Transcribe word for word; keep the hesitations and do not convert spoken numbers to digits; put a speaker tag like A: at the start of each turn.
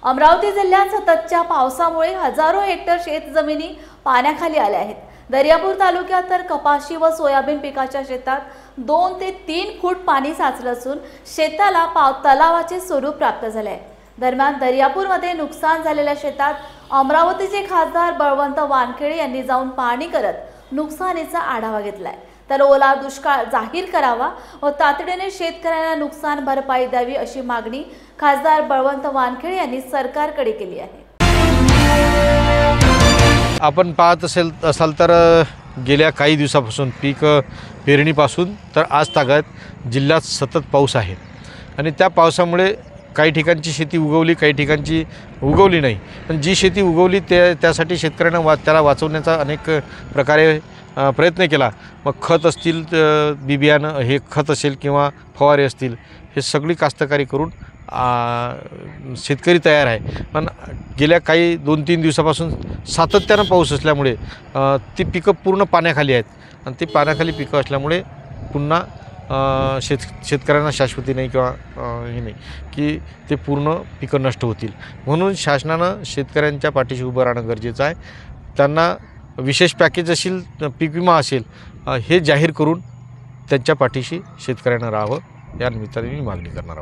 A: अमरावती जिल्ह्यात सततच्या पावसामुळे हजारो हेक्टर शेतजमिनी पाण्याखाली आल्या आहेत। दर्यापूर तालुक्यात तर कपाशी व सोयाबीन पिकाच्या शेतात दोन ते तीन फूट पाणी साचलं असून शेताला पाव तलावाचे स्वरूप प्राप्त झाले आहे। दरम्यान दर्यापूरमध्ये नुकसान झालेल्या शेतात अमरावतीचे खासदार बळवंत वानखेडे यांनी जाऊन पाहणी करत नुकसानीचा आढावा घेतलाय। तर ओला दुष्काळ जाहीर करावा व तातडीने शेतकऱ्यांना नुकसान भरपाई द्यावी अशी मागणी खासदार बळवंत वानखेडे यांनी सरकारकडे केली आहे।
B: आपण पाहत असेल असाल तर गेल्या काही दिवसापासून पीक पेरणीपासून तर आज तागत जिल्ह्यात सतत पाऊस आहे आणि त्या पावसामुळे काही ठिकाणची शेती उगवली, काही ठिकाणची उगवली नाही। पण जी शेती उगवली ते त्यासाठी शेतकऱ्यांना वा त्याला वाचवण्याचा अनेक प्रकारे प्रयत्न केला। मग खत असतील, बी बियाणं हे खत असेल किंवा फवारे असतील, हे सगळी कास्तकारी करून शेतकरी तयार आहे। पण गेल्या काही दोन तीन दिवसापासून सातत्यानं पाऊस असल्यामुळे ती पिकं पूर्ण पाण्याखाली आहेत आणि ती पाण्याखाली पिकं असल्यामुळे पुन्हा शेत शेतकऱ्यांना शाश्वती नाही किंवा हे नाही की ते पूर्ण पिकं नष्ट होतील। म्हणून शासनानं शेतकऱ्यांच्या पाठीशी उभं राहणं गरजेचं आहे। त्यांना विशेष पॅकेज असेल, पीक विमा असेल, हे जाहीर करून त्यांच्या पाठीशी शेतकऱ्यांना राहावं, या निमित्ताने मी मागणी करणार आहे।